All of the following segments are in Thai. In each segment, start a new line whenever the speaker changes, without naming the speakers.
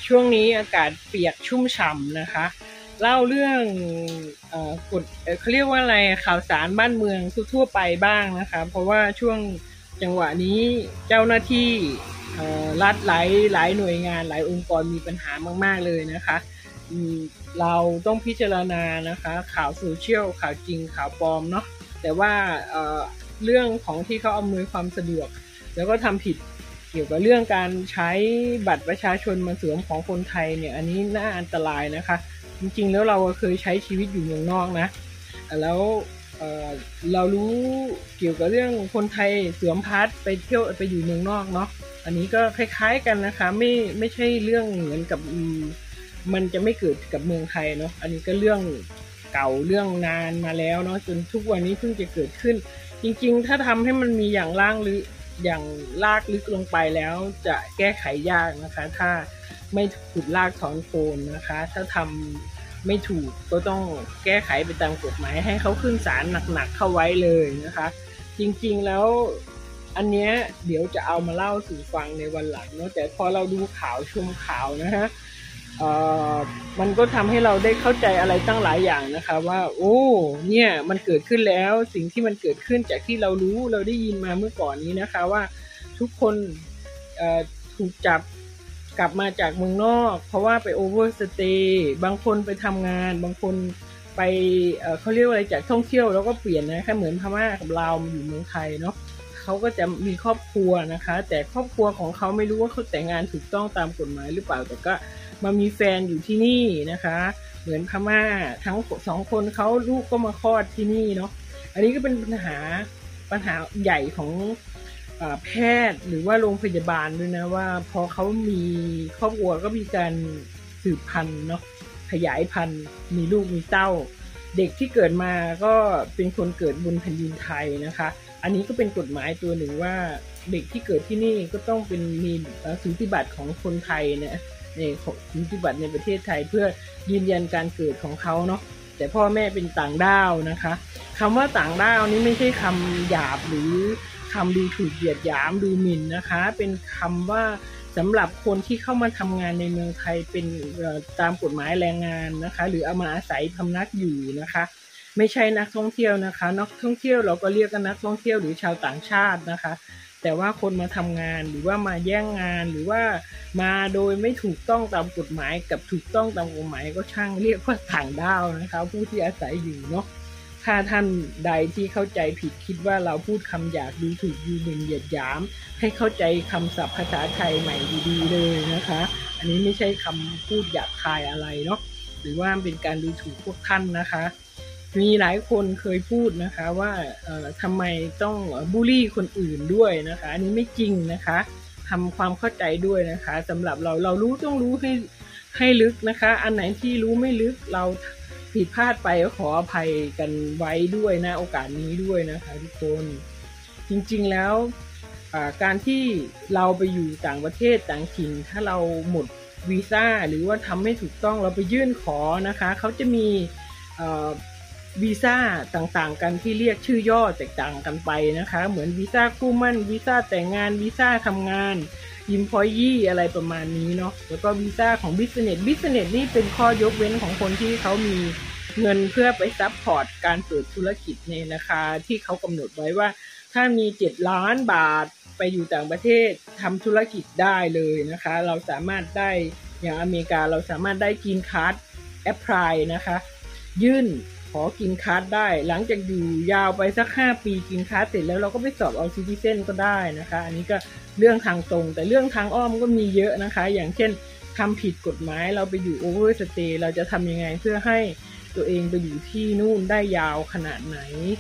ช่วงนี้อากาศเปียกชุ่มฉ่ำนะคะเล่าเรื่องกฎเขาเรียกว่าอะไรข่าวสารบ้านเมืองทั่วไปบ้างนะคะเพราะว่าช่วงจังหวะนี้เจ้าหน้าที่รัฐหลายหน่วยงานหลายองค์กรมีปัญหามากๆเลยนะคะเราต้องพิจารณานะคะข่าวโซเชียลข่าวจริงข่าวปลอมเนาะแต่ว่าเรื่องของที่เขาอำนวยความสะดวกแล้วก็ทำผิดเกี่ยวกับเรื่องการใช้บัตรประชาชนมาสวมของคนไทยเนี่ยอันนี้น่าอันตรายนะคะจริงๆแล้วเราเคยใช้ชีวิตอยู่เมืองนอกนะแล้วเรารู้เกี่ยวกับเรื่องคนไทยสวมพาสไปเที่ยวไปอยู่เมืองนอกเนาะอันนี้ก็คล้ายๆกันนะคะไม่ใช่เรื่องเหมือนกับมันจะไม่เกิดกับเมืองไทยเนาะอันนี้ก็เรื่องเก่าเรื่องนานมาแล้วเนาะจนทุกวันนี้เพิ่งจะเกิดขึ้นจริงๆถ้าทำให้มันมีอย่างลากลึกลงไปแล้วจะแก้ไขยากนะคะถ้าไม่ขุดลากถอนโคนนะคะถ้าทำไม่ถูกก็ต้องแก้ไขไปตามกฎหมายให้เขาขึ้นศาลหนักๆเข้าไว้เลยนะคะจริงๆแล้วอันเนี้ยเดี๋ยวจะเอามาเล่าสู่ฟังในวันหลังเนาะแต่พอเราดูข่าวชมข่าวนะคะมันก็ทำให้เราได้เข้าใจอะไรตั้งหลายอย่างนะคะว่าโอ้เนี่ยมันเกิดขึ้นแล้วสิ่งที่มันเกิดขึ้นจากที่เรารู้เราได้ยินมาเมื่อก่อนนี้นะคะว่าทุกคนถูกจับกลับมาจากเมืองนอกเพราะว่าไปโอเวอร์สเตย์บางคนไปทำงานบางคนไปเขาเรียกว่าอะไรจากท่องเที่ยวแล้วก็เปลี่ยนนะคะเหมือนพม่ากับลาวมาอยู่เมืองไทยเนาะเขาก็จะมีครอบครัวนะคะแต่ครอบครัวของเขาไม่รู้ว่าเขาแต่งงานถูกต้องตามกฎหมายหรือเปล่าแต่ก็มามีแฟนอยู่ที่นี่นะคะเหมือนพม่าทั้ง2 คนเขาลูกก็มาคลอดที่นี่เนาะอันนี้ก็เป็นปัญหาใหญ่ของแพทย์หรือว่าโรงพยาบาลด้วยนะว่าพอเขามีครอบครัวก็มีการสืบพันธุ์เนาะขยายพันธุ์มีลูกมีเต้าเด็กที่เกิดมาก็เป็นคนเกิดบนแผ่นดินไทยนะคะอันนี้ก็เป็นกฎหมายตัวหนึ่งว่าเด็กที่เกิดที่นี่ก็ต้องเป็นมีสูติบัตรของคนไทยนะในสูติบัตรในประเทศไทยเพื่อยืนยันการเกิดของเขาเนาะแต่พ่อแม่เป็นต่างด้าวนะคะคำว่าต่างด้าวนี้ไม่ใช่คำหยาบหรือคำดูถูกเหยียดหยามดูหมิ่นนะคะเป็นคำว่าสำหรับคนที่เข้ามาทำงานในเมืองไทยเป็นตามกฎหมายแรงงานนะคะหรือเอามาอาศัยพำนักอยู่นะคะไม่ใช่นักท่องเที่ยวนะคะนักท่องเที่ยวเราก็เรียกกันนักท่องเที่ยวหรือชาวต่างชาตินะคะแต่ว่าคนมาทำงานหรือว่ามาแย่งงานหรือว่ามาโดยไม่ถูกต้องตามกฎหมายกับถูกต้องตามกฎหมายก็ช่างเรียกว่าต่างด้าวนะคะผู้ที่อาศัยอยู่เนาะถ้าท่านใดที่เข้าใจผิดคิดว่าเราพูดคำหยาบดูถูกดูหมิ่นเหยียดหยามให้เข้าใจคำศัพท์ภาษาไทยใหม่ดีๆเลยนะคะอันนี้ไม่ใช่คำพูดหยาบคายอะไรเนาะหรือว่าเป็นการดูถูกพวกท่านนะคะมีหลายคนเคยพูดนะคะว่าทำไมต้องบูลลี่คนอื่นด้วยนะคะอันนี้ไม่จริงนะคะทำความเข้าใจด้วยนะคะสำหรับเรารู้ต้องรู้ให้ลึกนะคะอันไหนที่รู้ไม่ลึกเราผิดพลาดไปก็ขออภัยกันไว้ด้วยนะโอกาสนี้ด้วยนะคะทุกคนจริงๆแล้วการที่เราไปอยู่ต่างประเทศต่างถิ่นถ้าเราหมดวีซ่าหรือว่าทำไม่ถูกต้องเราไปยื่นขอนะคะเขาจะมีวีซ่าต่างๆกันที่เรียกชื่อย่อแตกต่างกันไปนะคะเหมือนวีซ่าคู่มั่นวีซ่าแต่งงานวีซ่าทำงานemployee อะไรประมาณนี้เนาะแล้วก็วีซ่าของ business นี่เป็นข้อยกเว้นของคนที่เขามีเงินเพื่อไปซัพพอร์ตการเปิดธุรกิจในราคาที่เขากำหนดไว้ว่าถ้ามี7 ล้านบาทไปอยู่ต่างประเทศทำธุรกิจได้เลยนะคะเราสามารถได้อย่างอเมริกาเราสามารถได้กรีนการ์ดแอพพลายนะคะยื่นขอกินคาร์ดได้หลังจากอยู่ยาวไปสัก5 ปีกินคาร์ดเสร็จแล้วเราก็ไปสอบเอาซิติเซนก็ได้นะคะอันนี้ก็เรื่องทางตรงแต่เรื่องทางอ้อมก็มีเยอะนะคะอย่างเช่นทำผิดกฎหมายเราไปอยู่โอเวอร์สเตย์เราจะทำยังไงเพื่อให้ตัวเองไปอยู่ที่นู่นได้ยาวขนาดไหน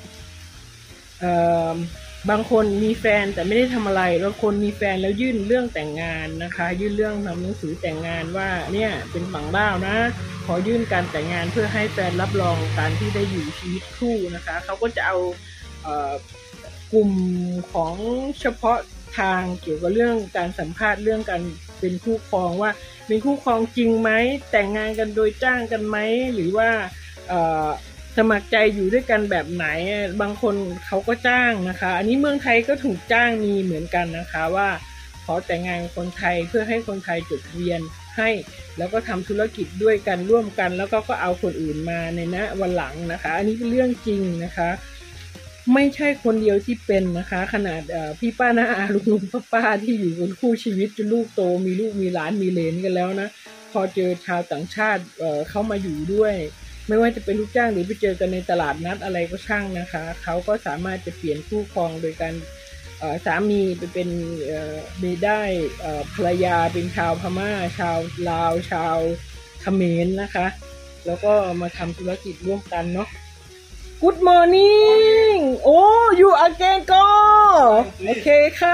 บางคนมีแฟนแต่ไม่ได้ทำอะไรบางคนมีแฟนแล้วยื่นเรื่องแต่งงานนะคะยื่นเรื่องทำหนังสือแต่งงานว่าเนี่ยเป็นฝั่งด้าวนะขอยื่นการแต่งงานเพื่อให้แฟนรับรองการที่ได้อยู่ชีวิตคู่นะคะเขาก็จะเอากลุ่มของเฉพาะทางเกี่ยวกับเรื่องการสัมภาษณ์เรื่องการเป็นคู่ครองว่าเป็นคู่ครองจริงไหมแต่งงานกันโดยจ้างกันไหมหรือว่าสมัครใจอยู่ด้วยกันแบบไหนบางคนเขาก็จ้างนะคะอันนี้เมืองไทยก็ถูกจ้างมีเหมือนกันนะคะว่าขอแต่งงานคนไทยเพื่อให้คนไทยจดทะเบียนให้แล้วก็ทำธุรกิจด้วยกันร่วมกันแล้วก็เอาคนอื่นมาในวันหลังนะคะอันนี้เป็นเรื่องจริงนะคะไม่ใช่คนเดียวที่เป็นนะคะขนาดพี่ป้าน้าอาลุงป้าที่อยู่บนคู่ชีวิตจนลูกโตมีลูกมีหลานมีเหลนกันแล้วนะพอเจอชาวต่างชาติเข้ามาอยู่ด้วยไม่ว่าจะเป็นลูกจ้างหรือไปเจอกันในตลาดนัดอะไรก็ช่างนะคะเขาก็สามารถจะเปลี่ยนคู่ครองโดยการสามีไปเป็นมีได้ภรรยาเป็นชาวพม่าชาวลาวชาวเขมรนะคะแล้วก็มาทำธุรกิจร่วมกันเนาะ Good morning โอ้ you again ก็โอเคค่ะ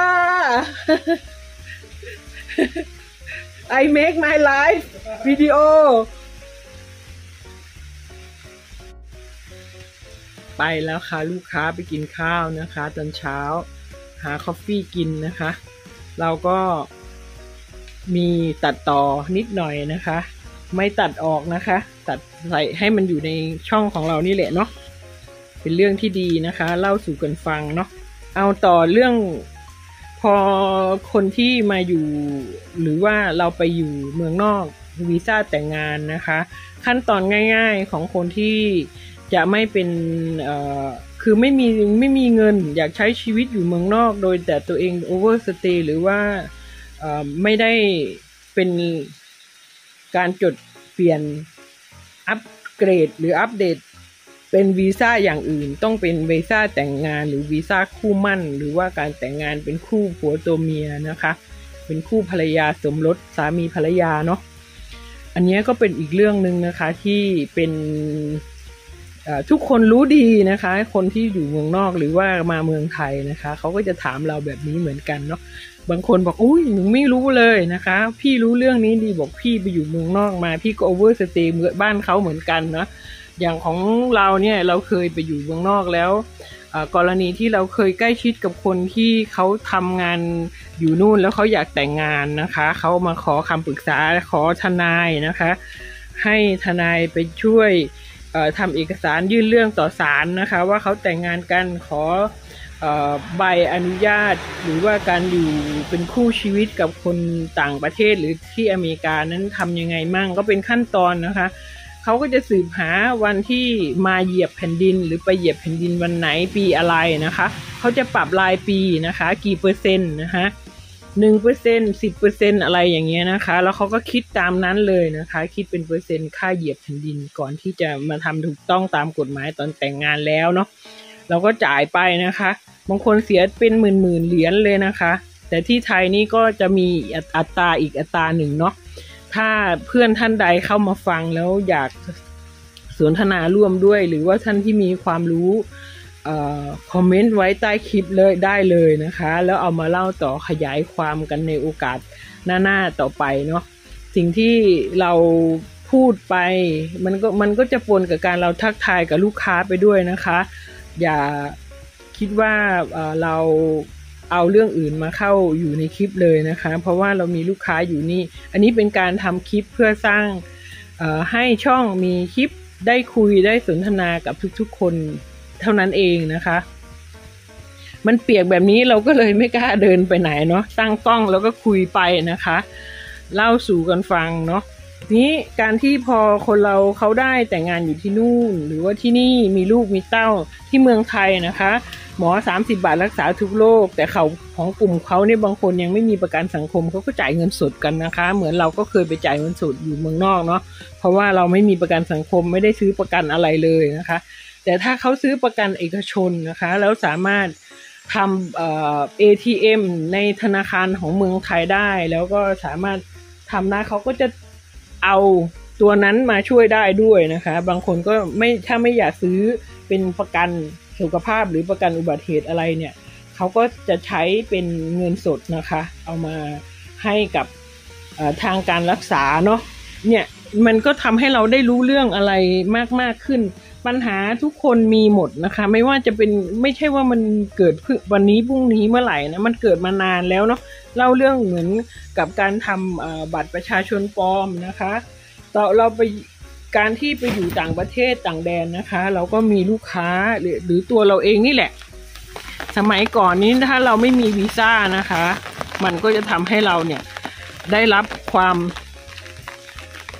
I make my life video ไปแล้วค่ะลูกค้าไปกินข้าวนะคะตอนเช้าหาคอฟฟี่กินนะคะเราก็มีตัดต่อนิดหน่อยนะคะไม่ตัดออกนะคะตัดใส่ให้มันอยู่ในช่องของเรานี่แหละเนาะเป็นเรื่องที่ดีนะคะเล่าสู่กันฟังเนาะเอาต่อเรื่องพอคนที่มาอยู่หรือว่าเราไปอยู่เมืองนอกวีซ่าแต่งงานนะคะขั้นตอนง่ายๆของคนที่จะไม่เป็นคือไม่มีเงินอยากใช้ชีวิตอยู่เมืองนอกโดยแต่ตัวเองโอเวอร์สเตย์หรือว่าไม่ได้เป็นการจดเปลี่ยนอัปเกรดหรืออัปเดตเป็นวีซ่าอย่างอื่นต้องเป็นวีซ่าแต่งงานหรือวีซ่าคู่มั่นหรือว่าการแต่งงานเป็นคู่ผัวตัวเมียนะคะเป็นคู่ภรรยาสมรสสามีภรรยาเนาะอันนี้ก็เป็นอีกเรื่องนึงนะคะที่เป็นทุกคนรู้ดีนะคะคนที่อยู่เมืองนอกหรือว่ามาเมืองไทยนะคะเขาก็จะถามเราแบบนี้เหมือนกันเนาะบางคนบอกอุ้ยหนูไม่รู้เลยนะคะพี่รู้เรื่องนี้ดีบอกพี่ไปอยู่เมืองนอกมาพี่ก็โอเวอร์สเตย์เหมือนบ้านเขาเหมือนกันเนาะอย่างของเราเนี่ยเราเคยไปอยู่เมืองนอกแล้วกรณีที่เราเคยใกล้ชิดกับคนที่เขาทำงานอยู่นู่นแล้วเขาอยากแต่งงานนะคะเขามาขอคำปรึกษาขอทนายนะคะให้ทนายไปช่วยทำเอกสารยื่นเรื่องต่อศาลนะคะว่าเขาแต่งงานกันขอใบอนุญาตหรือว่าการอยู่เป็นคู่ชีวิตกับคนต่างประเทศหรือที่อเมริกานั้นทำยังไงมั่งก็เป็นขั้นตอนนะคะเขาก็จะสืบหาวันที่มาเหยียบแผ่นดินหรือไปเหยียบแผ่นดินวันไหนปีอะไรนะคะเขาจะปรับรายปีนะคะกี่เปอร์เซ็นต์นะคะ1% 10% อะไรอย่างเงี้ยนะคะแล้วเขาก็คิดตามนั้นเลยนะคะคิดเป็นเปอร์เซ็นต์ค่าเหยียบแผ่นดินก่อนที่จะมาทำถูกต้องตามกฎหมายตอนแต่งงานแล้วเนาะเราก็จ่ายไปนะคะบางคนเสียเป็นหมื่นเหรียญเลยนะคะแต่ที่ไทยนี่ก็จะมีอัตราอีกอัตราหนึ่งเนาะถ้าเพื่อนท่านใดเข้ามาฟังแล้วอยากสนทนาร่วมด้วยหรือว่าท่านที่มีความรู้คอมเมนต์ไว้ใต้คลิปเลยได้เลยนะคะแล้วเอามาเล่าต่อขยายความกันในโอกาสหน้าต่อไปเนาะสิ่งที่เราพูดไปมันก็จะปนกับการเราทักทายกับลูกค้าไปด้วยนะคะอย่าคิดว่าเราเอาเรื่องอื่นมาเข้าอยู่ในคลิปเลยนะคะเพราะว่าเรามีลูกค้าอยู่นี่อันนี้เป็นการทำคลิปเพื่อสร้างให้ช่องมีคลิปได้คุยได้สนทนากับทุกๆคนเท่านั้นเองนะคะมันเปียกแบบนี้เราก็เลยไม่กล้าเดินไปไหนเนาะตั้งกล้องแล้วก็คุยไปนะคะเล่าสู่กันฟังเนาะนี้การที่พอคนเราเขาได้แต่งงานอยู่ที่นู่นหรือว่าที่นี่มีลูกมีเต้าที่เมืองไทยนะคะหมอ30 บาทรักษาทุกโรคแต่เขาของกลุ่มเขาเนี่ยบางคนยังไม่มีประกันสังคมเขาก็จ่ายเงินสดกันนะคะเหมือนเราก็เคยไปจ่ายเงินสดอยู่เมืองนอกเนาะเพราะว่าเราไม่มีประกันสังคมไม่ได้ซื้อประกันอะไรเลยนะคะแต่ถ้าเขาซื้อประกันเอกชนนะคะแล้วสามารถทำATM ในธนาคารของเมืองไทยได้แล้วก็สามารถทำนะเขาก็จะเอาตัวนั้นมาช่วยได้ด้วยนะคะบางคนก็ถ้าไม่อยากซื้อเป็นประกันสุขภาพหรือประกันอุบัติเหตุอะไรเนี่ยเขาก็จะใช้เป็นเงินสดนะคะเอามาให้กับทางการรักษาเนาะเนี่ยมันก็ทำให้เราได้รู้เรื่องอะไรมากขึ้นปัญหาทุกคนมีหมดนะคะไม่ว่าจะเป็นไม่ใช่ว่ามันเกิดวันนี้พรุ่งนี้เมื่อไหร่นะมันเกิดมานานแล้วเนาะเล่าเรื่องเหมือนกับการทำบัตรประชาชนปลอมนะคะเราไปการที่ไปอยู่ต่างประเทศต่างแดนนะคะเราก็มีลูกค้าหรือตัวเราเองนี่แหละสมัยก่อนนี้ถ้าเราไม่มีวีซ่านะคะมันก็จะทำให้เราเนี่ยได้รับความ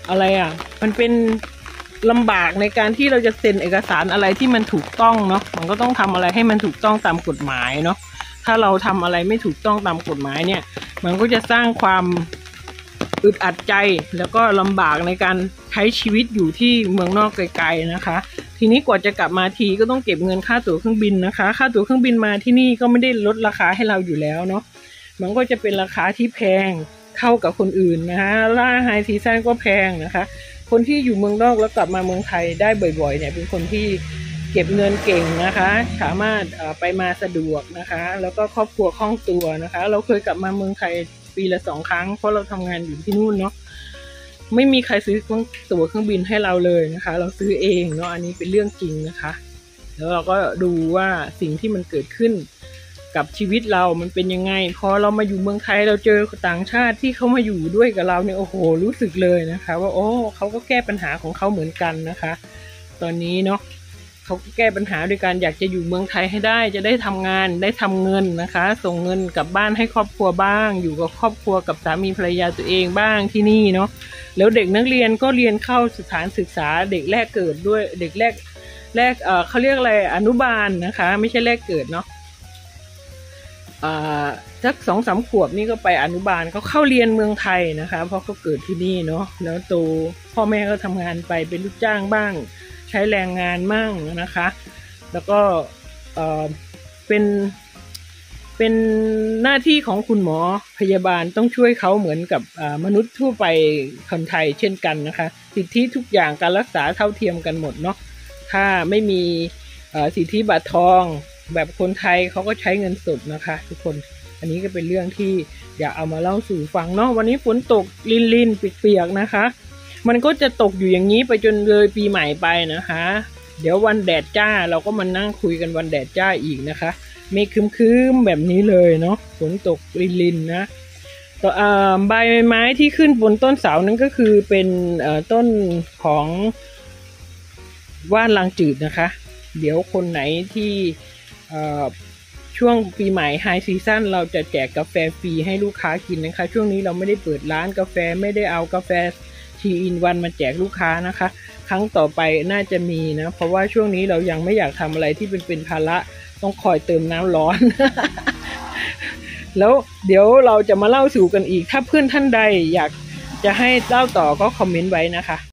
อะไรอ่ะมันเป็นลำบากในการที่เราจะเซ็นเอกสารอะไรที่มันถูกต้องเนาะมันก็ต้องทำอะไรให้มันถูกต้องตามกฎหมายเนาะถ้าเราทำอะไรไม่ถูกต้องตามกฎหมายเนี่ยมันก็จะสร้างความอึดอัดใจแล้วก็ลำบากในการใช้ชีวิตอยู่ที่เมืองนอกไกลๆนะคะทีนี้กว่าจะกลับมาทีก็ต้องเก็บเงินค่าตั๋วเครื่องบินนะคะค่าตั๋วเครื่องบินมาที่นี่ก็ไม่ได้ลดราคาให้เราอยู่แล้วเนาะมันก็จะเป็นราคาที่แพงเท่ากับคนอื่นนะคะล่าไฮซีซั่นก็แพงนะคะคนที่อยู่เมืองนอกแล้วกลับมาเมืองไทยได้บ่อยๆเนี่ยเป็นคนที่เก็บเงินเก่งนะคะสามารถไปมาสะดวกนะคะแล้วก็ครอบครัวคล่องตัวนะคะเราเคยกลับมาเมืองไทยปีละ2 ครั้งเพราะเราทำงานอยู่ที่นู่นเนาะไม่มีใครซื้อตั๋วเครื่องบินให้เราเลยนะคะเราซื้อเองเนาะอันนี้เป็นเรื่องจริงนะคะแล้วเราก็ดูว่าสิ่งที่มันเกิดขึ้นกับชีวิตเรามันเป็นยังไงพอเรามาอยู่เมืองไทยเราเจอต่างชาติที่เขามาอยู่ด้วยกับเราเนี่ยโอ้โหรู้สึกเลยนะคะว่าโอ้เขาก็แก้ปัญหาของเขาเหมือนกันนะคะตอนนี้เนาะเขาแก้ปัญหาด้วยการอยากจะอยู่เมืองไทยให้ได้จะได้ทำงานได้ทำเงินนะคะส่งเงินกลับบ้านให้ครอบครัวบ้างอยู่กับครอบครัวกับสามีภรรยาตัวเองบ้างที่นี่เนาะแล้วเด็กนักเรียนก็เรียนเข้าสถานศึกษาเด็กแรกเกิดด้วยเด็กแรกเขาเรียกอะไรอนุบาลนะคะไม่ใช่แรกเกิดเนาะสัก2-3 ขวบนี่ก็ไปอนุบาลเขาเข้าเรียนเมืองไทยนะคะเพราะเขาเกิดที่นี่เนาะแล้วโตพ่อแม่ก็ทำงานไปเป็นลูกจ้างบ้างใช้แรงงานมั่งนะคะแล้วก็เป็นหน้าที่ของคุณหมอพยาบาลต้องช่วยเขาเหมือนกับมนุษย์ทั่วไปคนไทยเช่นกันนะคะสิทธิทุกอย่างการรักษาเท่าเทียมกันหมดเนาะถ้าไม่มีสิทธิบัตรทองแบบคนไทยเขาก็ใช้เงินสดนะคะทุกคนอันนี้ก็เป็นเรื่องที่อยากเอามาเล่าสู่ฟังเนาะวันนี้ฝนตกลินๆเปียกๆนะคะมันก็จะตกอยู่อย่างนี้ไปจนเลยปีใหม่ไปนะคะเดี๋ยววันแดดจ้าเราก็มานั่งคุยกันวันแดดจ้าอีกนะคะเมฆครึ้มๆแบบนี้เลยเนาะฝนตกลินๆนะต่อใบไม้ที่ขึ้นบนต้นเสานั้นก็คือเป็นต้นของว่านลางจืดนะคะเดี๋ยวคนไหนที่ช่วงปีใหม่ไฮซีซั่นเราจะแจกกาแฟฟรีให้ลูกค้ากินนะคะช่วงนี้เราไม่ได้เปิดร้านกาแฟไม่ได้เอากาแฟ3-in-1มาแจกลูกค้านะคะครั้งต่อไปน่าจะมีนะเพราะว่าช่วงนี้เรายังไม่อยากทำอะไรที่เป็นภาระต้องคอยเติมน้ำร้อน แล้วเดี๋ยวเราจะมาเล่าสู่กันอีกถ้าเพื่อนท่านใดอยากจะให้เล่าต่อก็คอมเมนต์ไว้นะคะ